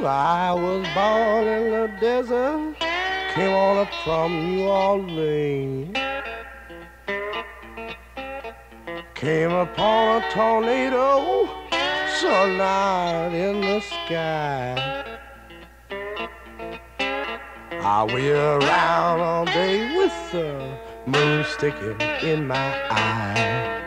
I was born in the desert, came on up from New Orleans. Came upon a tornado, sunlight in the sky. I wheel around all day with the moon sticking in my eye.